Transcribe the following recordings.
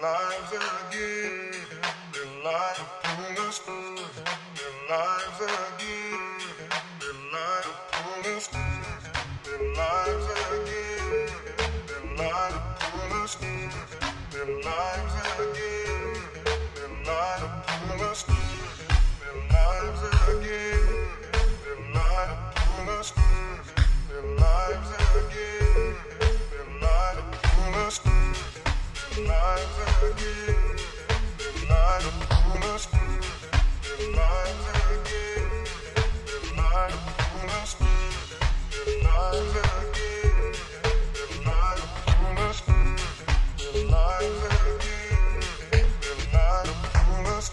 lives again, their light upon us, their lives again, their light upon us, their lives again, their light upon us, their lives again, their light upon us, their lives again, their light upon us, their lives again, their light upon us. Lives again, their light upon us, their lives again, their light upon us, their lives again, their light upon us, their lives again, their light upon us.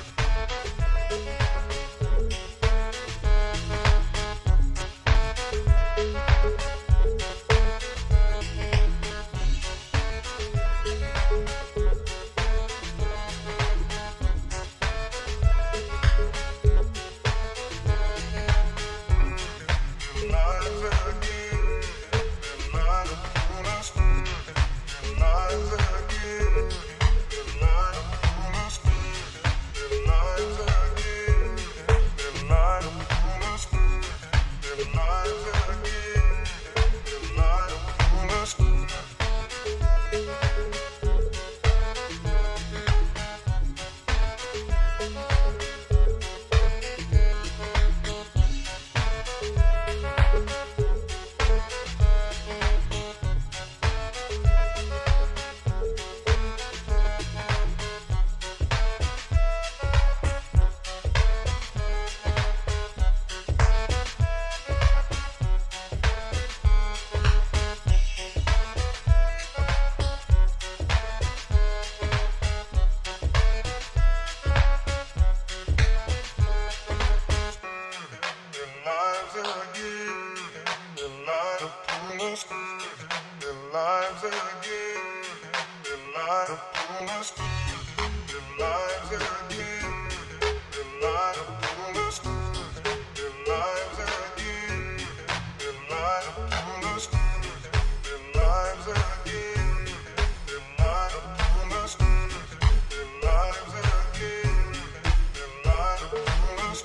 Their lives again, their light upon us, their lives again, their light upon us, their lives again, their light upon us, their lives again, their light upon us, their lives again, their light upon us.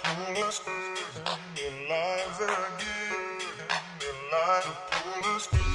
Lives again, their light upon us.